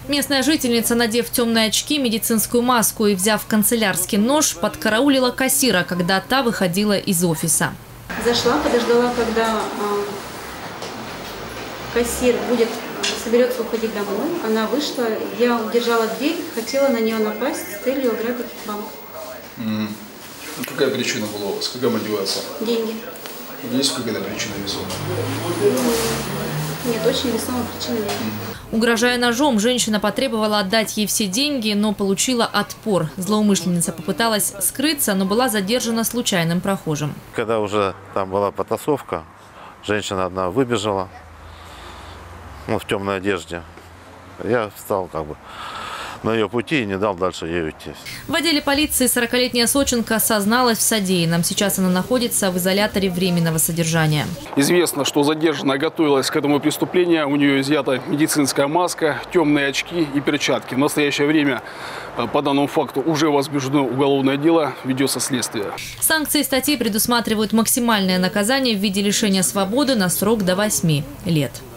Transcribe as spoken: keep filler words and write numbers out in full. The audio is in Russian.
Местная жительница, надев темные очки, медицинскую маску и взяв канцелярский нож, подкараулила кассира, когда та выходила из офиса. Зашла, подождала, когда э, кассир будет, соберется уходить домой. Она вышла, я удержала дверь, хотела на нее напасть с целью ограбить банк. Mm. Какая причина была у вас? Какая мотивация? Деньги. Есть какая-то причина весомая? Нет, очень весомая причина нет. Угрожая ножом, женщина потребовала отдать ей все деньги, но получила отпор. Злоумышленница попыталась скрыться, но была задержана случайным прохожим. Когда уже там была потасовка, женщина одна выбежала, ну, в темной одежде. Я встал как бы на ее пути и не дал дальше ей уйти. В отделе полиции сорокалетняя сочинка созналась в содеянном. Сейчас она находится в изоляторе временного содержания. Известно, что задержанная готовилась к этому преступлению. У нее изъята медицинская маска, темные очки и перчатки. В настоящее время по данному факту уже возбуждено уголовное дело, ведется следствие. Санкции статьи предусматривают максимальное наказание в виде лишения свободы на срок до восьми лет.